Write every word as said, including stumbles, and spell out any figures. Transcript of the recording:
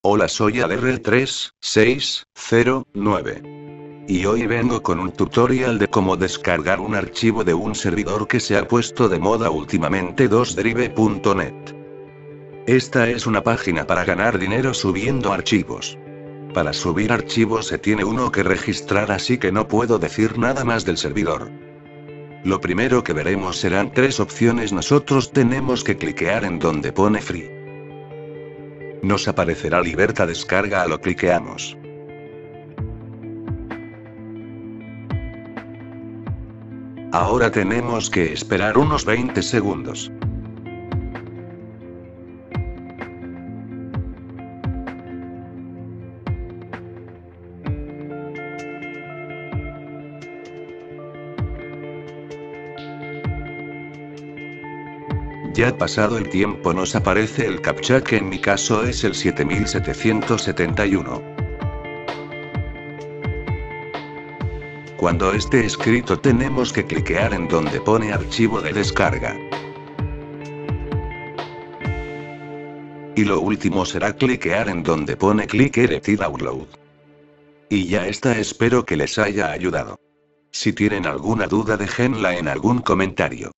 Hola, soy A D R tres seis cero nueve. Y hoy vengo con un tutorial de cómo descargar un archivo de un servidor que se ha puesto de moda últimamente, dos drive punto net. Esta es una página para ganar dinero subiendo archivos. Para subir archivos se tiene uno que registrar, así que no puedo decir nada más del servidor. Lo primero que veremos serán tres opciones. Nosotros tenemos que cliquear en donde pone Free. Nos aparecerá Libertad Descarga, lo cliqueamos. Ahora tenemos que esperar unos veinte segundos. Ya pasado el tiempo nos aparece el captcha, que en mi caso es el siete mil setecientos setenta y uno. Cuando esté escrito tenemos que cliquear en donde pone archivo de descarga. Y lo último será cliquear en donde pone Click Here Download. Y ya está, espero que les haya ayudado. Si tienen alguna duda déjenla en algún comentario.